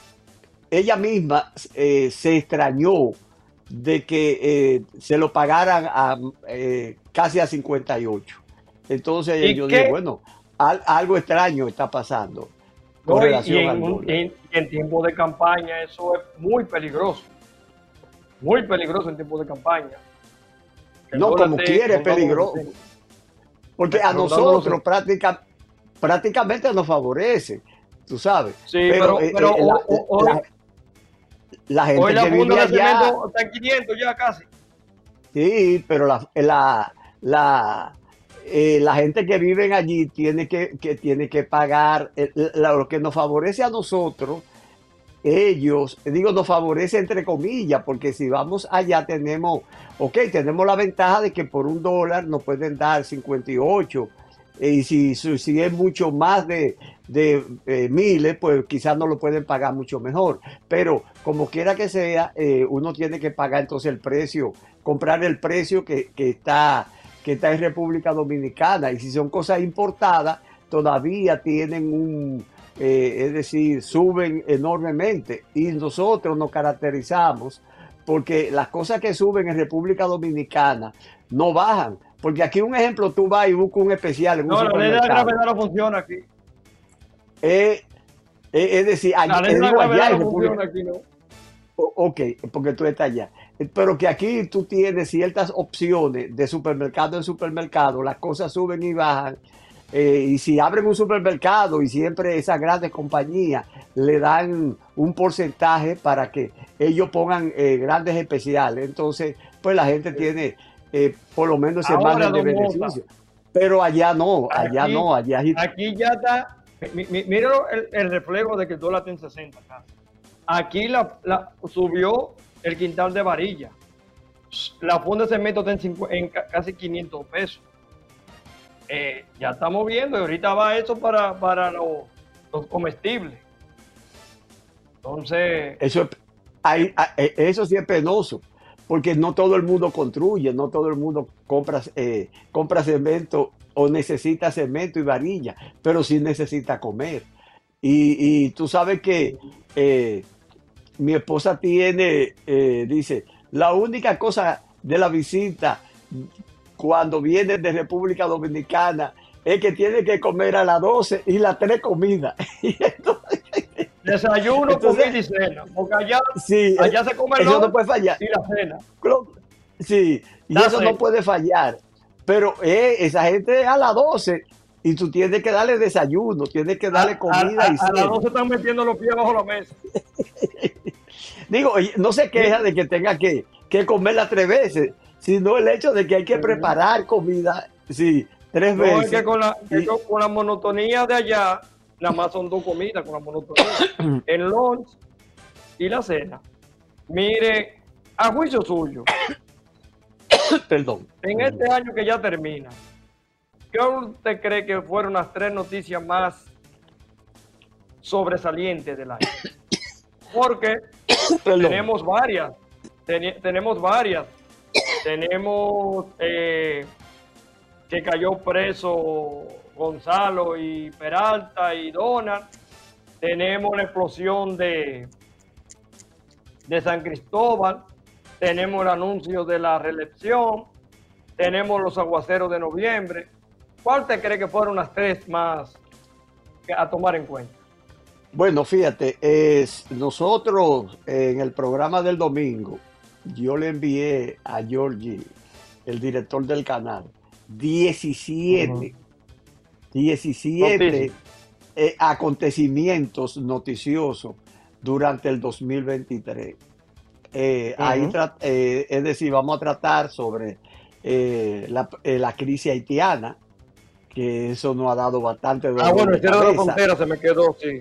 ella misma eh, se extrañó de que eh, se lo pagaran a, eh, casi a cincuenta y ocho. Entonces ¿Y yo qué? dije, bueno, al- algo extraño está pasando con No, y, y relación en, al un- dólar. en- y en tiempo de campaña eso es muy peligroso. Muy peligroso en tiempo de campaña. Que el No, dólar como esté quiere, es rondando peligroso. los sesenta. Porque a Rondando los nosotros sesenta. práctica- prácticamente nos favorece, tú sabes. Sí, Pero, pero, eh, pero eh, la, hoy, hoy- la- la hoy gente la que funda vive de allá, cemento está en quinientos ya casi. sí, pero la, la, la, eh, la gente que vive allí tiene que, que, tiene que pagar eh, la- lo que nos favorece a nosotros. Ellos, digo, nos favorece entre comillas, porque si vamos allá tenemos, ok, tenemos la ventaja de que por un dólar nos pueden dar cincuenta y ocho, eh, y si, si si es mucho más de, de eh, miles, pues quizás no lo pueden pagar mucho mejor. Pero como quiera que sea, eh, uno tiene que pagar entonces el precio, comprar el precio que, que está, que está en República Dominicana. Y si son cosas importadas, todavía tienen un eh, es decir, suben enormemente y nosotros nos caracterizamos porque las cosas que suben en República Dominicana no bajan, porque aquí un ejemplo, tú vas y buscas un especial en un No, la ley de la supermercado. gravedad no funciona aquí. Eh, eh, es decir, La allá, ley de la digo, allá gravedad en no República, funciona aquí, ¿no? o- ok, porque tú estás allá. Pero que aquí tú tienes ciertas opciones de supermercado en supermercado, las cosas suben y bajan. Eh, y si abren un supermercado y siempre esas grandes compañías le dan un porcentaje para que ellos pongan eh, grandes especiales, entonces pues la gente tiene eh, por lo menos ese Ahora, margen de don Mota, beneficio. Pero allá no, allá aquí, no, allá sí- aquí ya está. mi- mi- Míralo el, el reflejo de que el dólar está en sesenta casi. Aquí la, la- subió el quintal de varilla. La funda de cemento está en, cincu- en ca- casi quinientos pesos. Eh, ya estamos viendo y ahorita va eso para, para los, los comestibles. Entonces, eso, es- hay- hay- eso sí es penoso, porque no todo el mundo construye, no todo el mundo compra, eh, compra cemento o necesita cemento y varilla, pero sí necesita comer. Y, y tú sabes que eh, mi esposa tiene, eh, dice, la única cosa de la visita cuando viene de República Dominicana es que tiene que comer a las doce y las tres comidas. Y entonces, desayuno, entonces, comida y cena. Porque allá, sí, allá se come el eso no lunch puede fallar. y la cena. Clo- Sí, y That's eso no it. puede fallar. Pero eh, esa gente es a las doce y tú tienes que darle desayuno, tienes que darle A, comida a- y a las cena. doce están metiendo los pies bajo la mesa. Digo, oye, no se queja de que tenga que, que comerla tres veces, sino el hecho de que hay que preparar comida, sí, tres No, es veces. que con la, que Y- con, con la monotonía de allá, nada más son dos comidas con la monotonía. El lunch y la cena. Mire, a juicio suyo, Perdón. en este año que ya termina, ¿qué usted cree que fueron las tres noticias más sobresalientes del año? Porque Perdón. tenemos varias, teni- tenemos varias. Tenemos eh, que cayó preso Gonzalo y Peralta y Donald. Tenemos la explosión de, de San Cristóbal. Tenemos el anuncio de la reelección. Tenemos los aguaceros de noviembre. ¿Cuál te cree que fueron las tres más a tomar en cuenta? Bueno, fíjate, es, nosotros en el programa del domingo, yo le envié a Georgie, el director del canal, diecisiete, uh-huh. diecisiete eh, acontecimientos noticiosos durante el dos mil veintitrés. Eh, uh-huh. Ahí, eh, es decir, vamos a tratar sobre eh, la, eh, la crisis haitiana, que eso nos ha dado bastante dolor. Ah, bueno, el cierre de la frontera se me quedó, sí.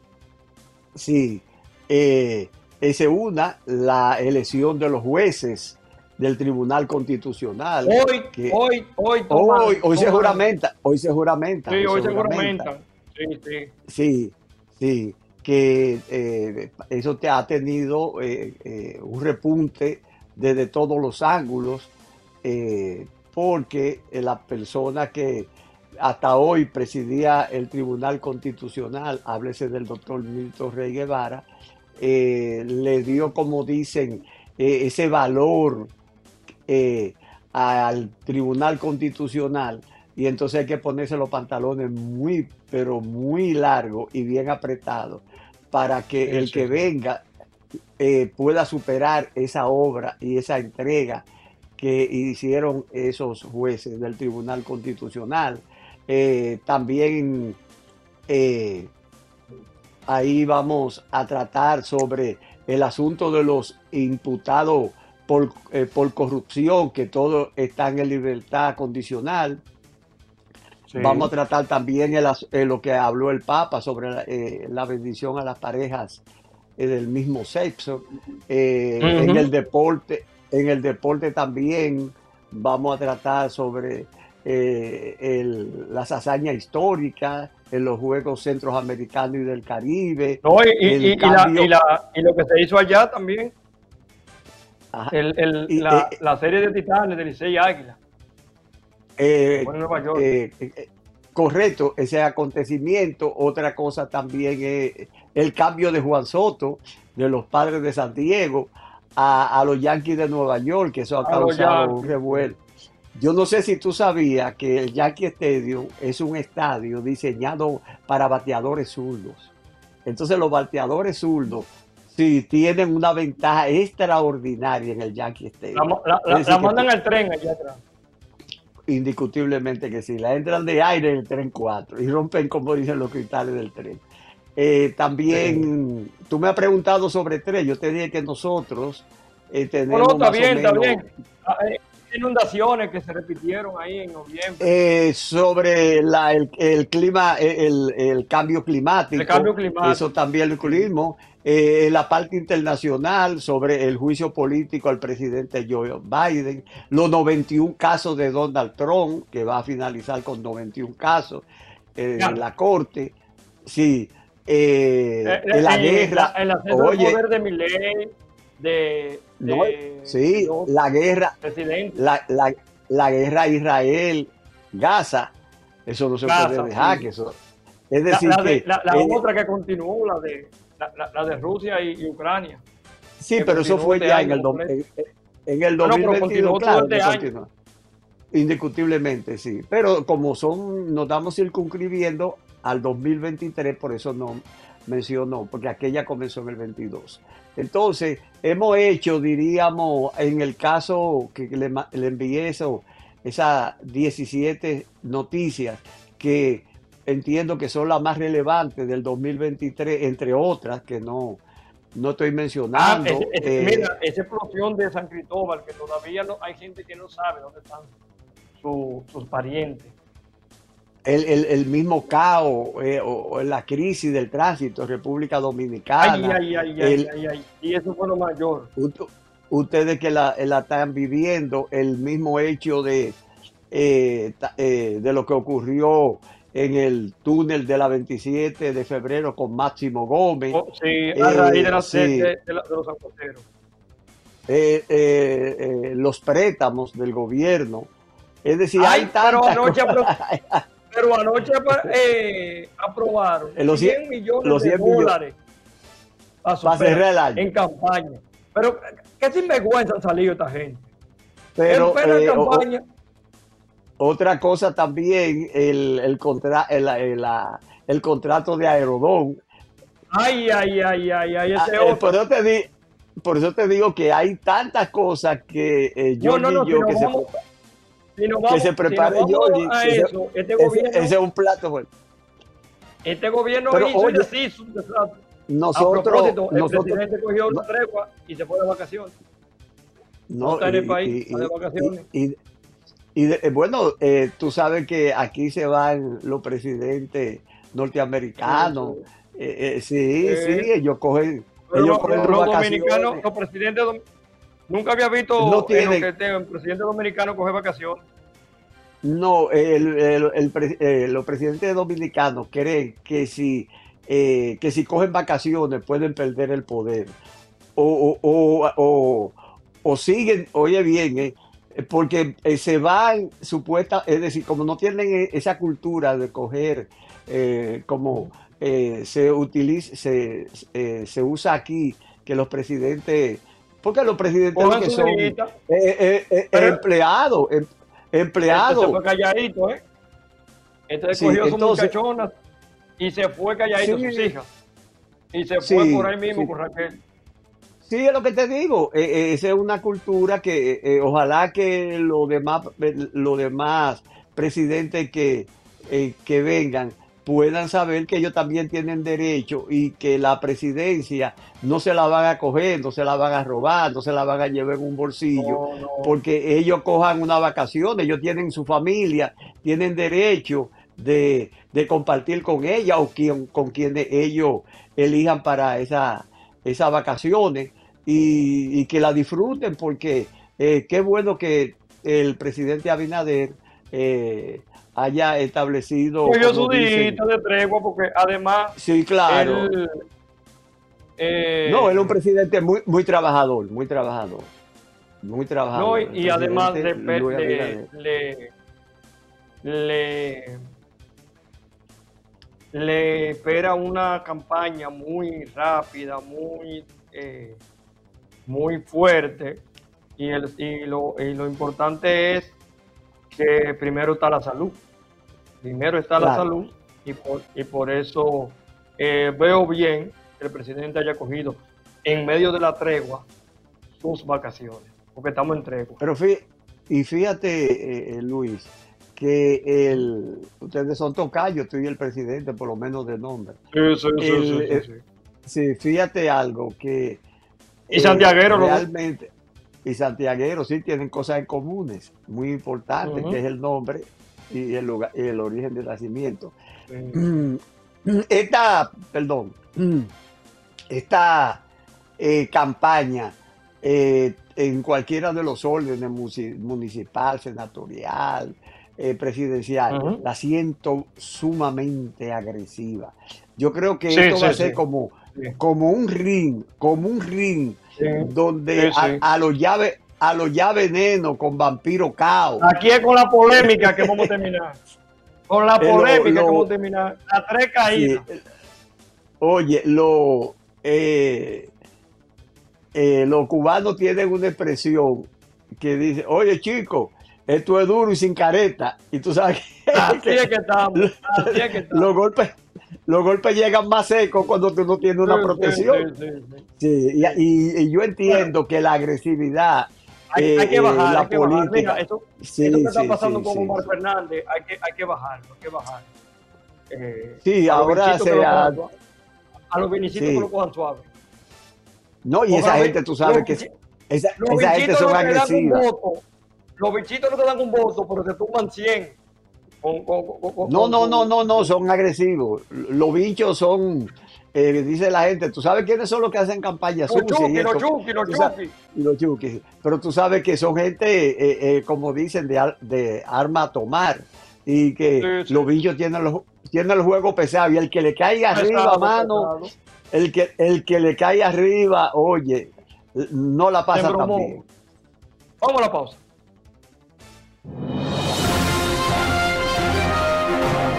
Sí, eh, esa es una, la elección de los jueces del Tribunal Constitucional. Hoy, que, hoy, hoy, toman, hoy, hoy se juramenta, hoy se juramenta. Sí, hoy se juramenta. Sí, sí. Sí, sí, que eh, eso te ha tenido eh, eh, un repunte desde todos los ángulos, eh, porque la persona que hasta hoy presidía el Tribunal Constitucional, háblese del doctor Milton Rey Guevara, eh, le dio, como dicen, eh, ese valor eh, al Tribunal Constitucional, y entonces hay que ponerse los pantalones muy, pero muy largos y bien apretados para que sí, el sí. que venga eh, pueda superar esa obra y esa entrega que hicieron esos jueces del Tribunal Constitucional. Eh, también eh, ahí vamos a tratar sobre el asunto de los imputados por, eh, por corrupción, que todos están en libertad condicional. Sí. Vamos a tratar también el, eh, lo que habló el Papa sobre la, eh, la bendición a las parejas eh, del mismo sexo. Eh, uh-huh. En el deporte, en el deporte también vamos a tratar sobre Eh, el, las hazañas históricas en los Juegos Centroamericanos y del Caribe. No, y, y, y, cambio... la, y, la, y lo que se hizo allá también. El, el, y, la, eh, la serie de Titanes de Licey Águila. Eh, en Nueva York. Eh, eh, correcto, ese acontecimiento. Otra cosa también es el cambio de Juan Soto, de los Padres de San Diego, a, a los Yankees de Nueva York, que eso ha causado un revuelo. Yo no sé si tú sabías que el Yankee Stadium es un estadio diseñado para bateadores zurdos. Entonces los bateadores zurdos sí tienen una ventaja extraordinaria en el Yankee Stadium. La, la, la, la mandan al tren allá atrás. Indiscutiblemente que sí. La entran de aire en el tren cuatro y rompen, como dicen, los cristales del tren. Eh, también, sí. Tú me has preguntado sobre tren. Yo te dije que nosotros eh, tenemos no, no, está más bien, o menos, está bien. Ah, eh. Inundaciones que se repitieron ahí en noviembre. Eh, sobre la, el, el clima, el, el cambio climático. El cambio climático. Eso también lo incluimos. Eh, la parte internacional sobre el juicio político al presidente Joe Biden. Los noventa y un casos de Donald Trump, que va a finalizar con noventa y un casos eh, en la corte. Sí. Eh, eh, en la eh, guerra. En la, en la oye, poder de Milei. De, de, no, sí, de la guerra, la, la, la guerra Israel-Gaza, eso no se Gaza, puede dejar. Sí. Que eso, es decir, la, la, de, que, la, la eh, otra que continuó, la de, la, la de Rusia y, y Ucrania. Sí, pero eso fue ya en el, do, en, en el dos mil veintidós, no, claro, este año. Indiscutiblemente, sí. Pero como son, nos estamos circunscribiendo al dos mil veintitrés, por eso no mencionó, porque aquella comenzó en el veintidós. Entonces, hemos hecho, diríamos, en el caso que le, le envié eso, esas diecisiete noticias que entiendo que son las más relevantes del dos mil veintitrés, entre otras que no, no estoy mencionando. Ah, ese, ese, eh, mira, esa explosión de San Cristóbal, que todavía no, hay gente que no sabe dónde están su, sus parientes. El, el, el mismo caos eh, o, o la crisis del tránsito en República Dominicana. Ay, ay, ay, el, ay, ay, ay. Y eso fue lo mayor. Ustedes que la, la están viviendo, el mismo hecho de, eh, eh, de lo que ocurrió en el túnel de la veintisiete de febrero con Máximo Gómez. Oh, sí, a raíz de, la, sí. de, de, de, la, de los acuaceros. Eh, eh, eh, los préstamos del gobierno. Es decir, ay, hay tantas pero anoche, cosas. Pero anoche eh, aprobaron En los cien cien millones los de cien millones. dólares para Para cerrar el año. en campaña. Pero qué sinvergüenza han salido esta gente. Pero en plena eh, o- campaña. otra cosa también, el, el, contra, el, el, la- el contrato de Aerodón. Ay, ay, ay, ay, ay, Ah, ese eh, otro. por, eso te di, por eso te digo que hay tantas cosas que eh, No, Jordi no, no, y yo si nos que se, vamos, si nos que vamos, se si prepare nos vamos Jordi. a Ese, eso, este ese- gobierno, ese es un plato bueno. este gobierno Pero, hizo oye, y deshizo un desastre. A Nosotros, propósito, el nosotros presidente cogió una tregua y se fue de vacaciones. No, no, está en y, el país, y- está de vacaciones. y- y- y de- eh, bueno, eh, tú sabes que aquí se van los presidentes norteamericanos. Eh, eh, sí, Sí. sí, ellos cogen, Pero ellos los, cogen los- sus los vacaciones. dominicanos, los presidentes dom- nunca había visto No en lo tienen- que te- el presidente dominicano coge vacaciones. No, el- el- el pre- eh, los presidentes dominicanos creen que si, eh, que si cogen vacaciones pueden perder el poder. O, o- o- o- o siguen, oye bien, eh, porque eh, se van supuesta, es decir, como no tienen eh, esa cultura de coger eh, como eh, se utiliza, se, eh, se usa aquí, que los presidentes, porque los presidentes Cojan que su son eh, dillita. eh, eh, Pero- empleados, em- empleados. Este se fue calladito, ¿eh? Este Sí, cogió a su entonces- muchachona y se fue calladito, Sí. sus hijas. Y se fue Sí, por ahí mismo sí. con Raquel. Sí, es lo que te digo. eh, eh, esa es una cultura que eh, ojalá que los demás, los demás presidentes que, eh, que vengan puedan saber que ellos también tienen derecho y que la presidencia no se la van a coger, no se la van a robar, no se la van a llevar en un bolsillo, No, no. porque ellos cojan una vacación, ellos tienen su familia, tienen derecho de, de compartir con ella o quien, con quienes ellos elijan para esa, esas vacaciones y, y que la disfruten, porque eh, qué bueno que el presidente Abinader eh, haya establecido. Cogió como su dicen- dillita de tregua porque además Sí, claro. él, eh, No, él es un presidente muy, muy trabajador, muy trabajador. Muy no, trabajador. y, el y además le, presidente Luis le, Abinader. le, le, le espera una campaña muy rápida, muy, eh, muy fuerte. Y, el, y, lo, y lo importante es que primero está la salud. Primero está la Claro. salud y por, y por eso eh, veo bien que el presidente haya cogido en medio de la tregua sus vacaciones, porque estamos en tregua. Pero fí- y fíjate, eh, Luis, que el, ustedes son tocayos, tú y el presidente, por lo menos de nombre. Sí, sí, sí, El- sí, sí, eh, sí. Sí, fíjate algo que Y santiaguero, los dos. realmente y santiaguero sí tienen cosas en comunes muy importantes, Ujú. que es el nombre y el lugar, y el origen del nacimiento. Sí. Esta, perdón, esta eh, campaña eh, en cualquiera de los órdenes musi- municipal, senatorial, eh, presidencial, Ujú. la siento sumamente agresiva. Yo creo que Sí, esto va a sí, ser sí. como, Sí. como un ring, como un ring Sí. donde Sí, sí. A, a los llaves a los ya veneno con vampiro cao. Aquí es con la polémica que vamos a terminar. Con la Eh, lo- polémica lo- que vamos a terminar. A tres caídas. Sí, oye, lo, eh, eh, los cubanos tienen una expresión que dice, oye chico, esto es duro y sin careta. Y tú sabes que, Así es que estamos. Así es que estamos. los golpes, los golpes llegan más secos cuando tú no tienes una Sí, sí, protección. sí, sí, sí. Sí, y, y- y yo entiendo que la agresividad, Hay, eh, hay que eh, bajar, la hay que bajar. política. Mira, esto, Sí, esto que está sí, pasando sí, con sí, Omar sí. Fernández, hay que, hay que bajarlo, hay que bajarlo. Eh, Sí, a los ahora bichitos que se lo ha- cojan suave. A los vinicitos Sí. que lo cojan suave. No, y Ojalá esa ve- gente, tú sabes los que bichi- esa, Los esa gente bichitos son no te dan un agresivas. voto. Los bichitos no te dan un voto, pero te tumban cien. Con, con, con, con- No, con no, su- no, no, no, son agresivos. Los bichos son, eh, dice la gente, ¿tú sabes quiénes son los que hacen campaña Los sucia? chuki, y los esto? chuki, los Tú sabes- chuki. y los chukis. Pero tú sabes que son gente, eh, eh, como dicen, de, ar- de arma a tomar. Y que Sí, sí. los bichos tienen los, tienen el juego pesado. Y el que le caiga arriba, Pesado, mano, pesado. el que, el que le caiga arriba, oye, no la Se pasa tan embromó. bien. Vamos a la pausa.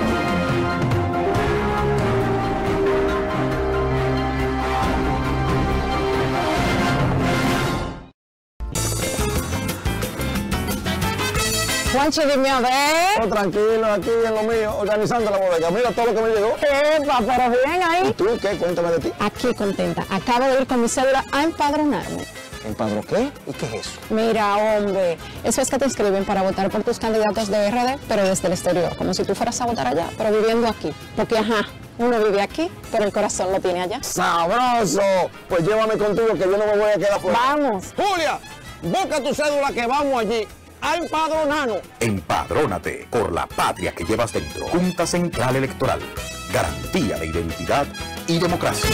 Juanchi, dime a ver. Oh, tranquilo, aquí en lo mío, organizando la bodega. Mira todo lo que me llegó. Epa, pero bien ahí. ¿Y tú qué? Cuéntame de ti. Aquí contenta. Acabo de ir con mi cédula a empadronarme. ¿Empadrón qué? ¿Y qué es eso? Mira, hombre, eso es que te inscriben para votar por tus candidatos de R D, pero desde el exterior, como si tú fueras a votar allá, pero viviendo aquí. Porque, ajá, uno vive aquí, pero el corazón lo tiene allá. ¡Sabroso! Pues llévame contigo que yo no me voy a quedar fuera. ¡Vamos! Julia, busca tu cédula que vamos allí a empadronarnos. Empadrónate por la patria que llevas dentro. Junta Central Electoral. Garantía de identidad y democracia.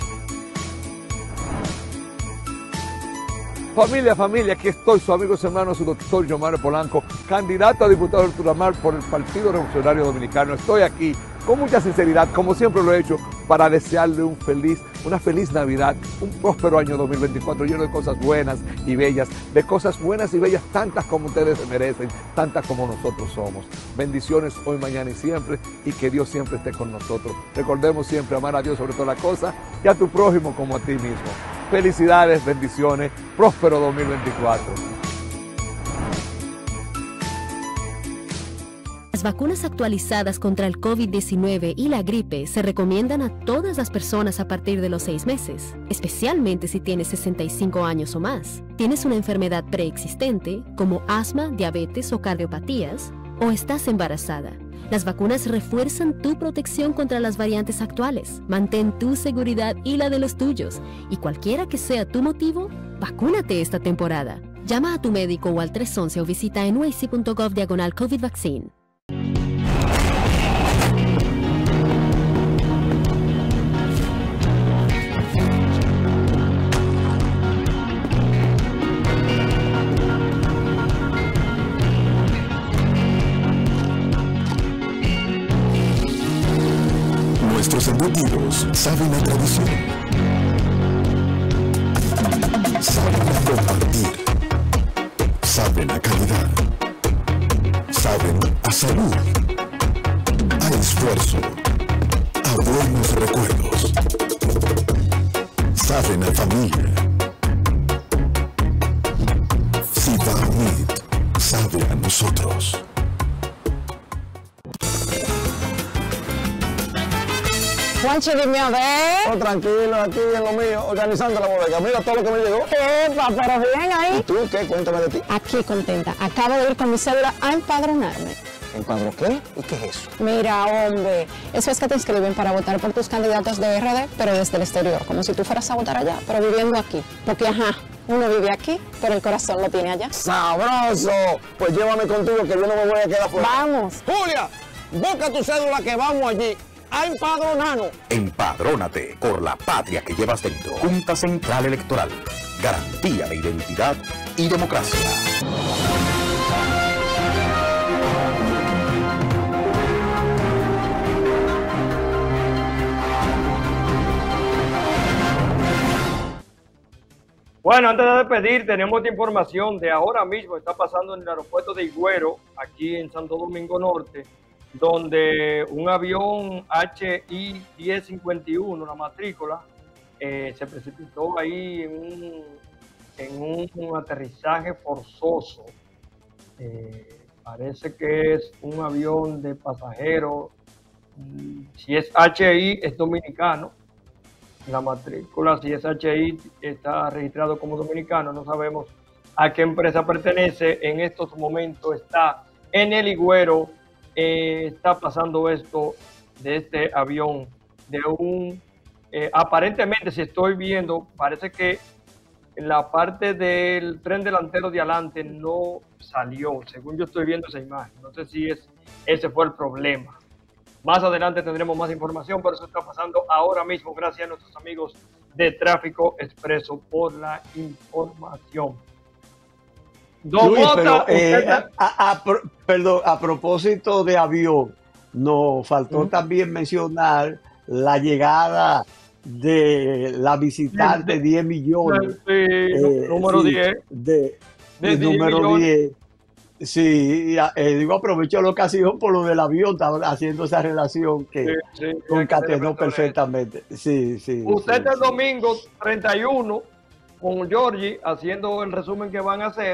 Familia, familia, aquí estoy, su amigo, su hermano, su doctor Yomaro Polanco, candidato a diputado de Ultramar por el Partido Revolucionario Dominicano. Estoy aquí con mucha sinceridad, como siempre lo he hecho, para desearle un feliz, una feliz Navidad, un próspero año dos mil veinticuatro lleno de cosas buenas y bellas, de cosas buenas y bellas, tantas como ustedes se merecen, tantas como nosotros somos. Bendiciones hoy, mañana y siempre, y que Dios siempre esté con nosotros. Recordemos siempre amar a Dios sobre toda la cosa y a tu prójimo como a ti mismo. Felicidades, bendiciones, próspero dos mil veinticuatro. Las vacunas actualizadas contra el COVID diecinueve y la gripe se recomiendan a todas las personas a partir de los seis meses, especialmente si tienes sesenta y cinco años o más, tienes una enfermedad preexistente como asma, diabetes o cardiopatías, o estás embarazada. Las vacunas refuerzan tu protección contra las variantes actuales. Mantén tu seguridad y la de los tuyos. Y cualquiera que sea tu motivo, vacúnate esta temporada. Llama a tu médico o al tres once o visita en u a c punto gov diagonal COVID Vaccine. Nuestros embutidos saben a tradición, saben a compartir, saben a calidad, saben a salud, a esfuerzo, a buenos recuerdos, saben a familia. Cibao Meat sabe a nosotros. Juanchi, dime a ver. Oh, tranquilo, aquí en lo mío, organizando la bodega. Mira todo lo que me llegó. Epa, pero bien ahí. ¿Y tú qué? Cuéntame de ti. Aquí contenta. Acabo de ir con mi cédula a empadronarme. ¿Empadrón qué? ¿Y qué es eso? Mira, hombre, eso es que te inscriben para votar por tus candidatos de R D, pero desde el exterior, como si tú fueras a votar allá, pero viviendo aquí. Porque, ajá, uno vive aquí, pero el corazón lo tiene allá. ¡Sabroso! Pues llévame contigo que yo no me voy a quedar fuera. ¡Vamos! Julia, busca tu cédula que vamos allí a empadronarnos. Empadrónate por la patria que llevas dentro. Junta Central Electoral. Garantía de identidad y democracia. Bueno, antes de despedir, tenemos esta información de ahora mismo. Está pasando en el aeropuerto de Higüero, aquí en Santo Domingo Norte, donde un avión H I diez cincuenta y uno, la matrícula, eh, se precipitó ahí en un, en un, un aterrizaje forzoso. Eh, parece que es un avión de pasajeros. Si es H I, es dominicano. La matrícula, si es H I, está registrado como dominicano. No sabemos a qué empresa pertenece. En estos momentos está en el Higüero. Eh, está pasando esto de este avión, de un, eh, aparentemente, si estoy viendo, parece que la parte del tren delantero de adelante no salió, según yo estoy viendo esa imagen. No sé si es, ese fue el problema. Más adelante tendremos más información, pero eso está pasando ahora mismo. Gracias a nuestros amigos de Tráfico Expreso por la información. Luis, Mota, pero, eh, a, a, a, perdón, a propósito de avión, nos faltó uh-huh. también mencionar la llegada de la visitante de diez millones. Sí, eh, número sí, diez. De, de, de número diez. Sí, eh, digo, aprovecho la ocasión por lo del avión, haciendo esa relación que sí, sí, concatenó perfectamente. Sí, sí. Usted sí, el sí. domingo treinta y uno con Georgie haciendo el resumen que van a hacer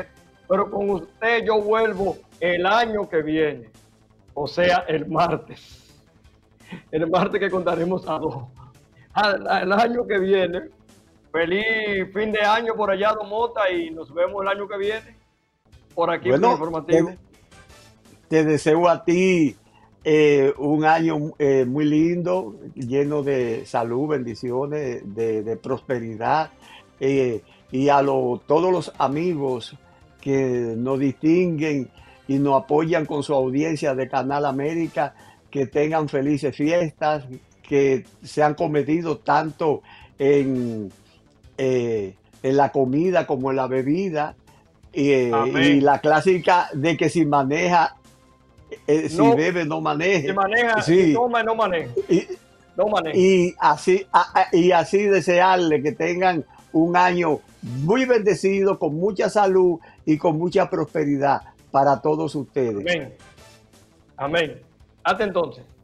pero con usted yo vuelvo el año que viene, o sea, el martes. El martes que contaremos a dos. El año que viene. Feliz fin de año por allá, Don Mota, y nos vemos el año que viene por aquí, bueno, por Informativo. Te, te deseo a ti eh, un año eh, muy lindo, lleno de salud, bendiciones, de, de prosperidad, eh, y a lo, todos los amigos que nos distinguen y nos apoyan con su audiencia de Canal América, que tengan felices fiestas, que se han cometido tanto en... Eh, en la comida como en la bebida, eh, y la clásica de que si maneja, eh, si no, bebe no maneje, si maneja, sí. si toma no maneje, y, no maneje. y así a, a, y así desearle que tengan un año muy bendecido, con mucha salud y con mucha prosperidad para todos ustedes. Amén. Amén. Hasta entonces.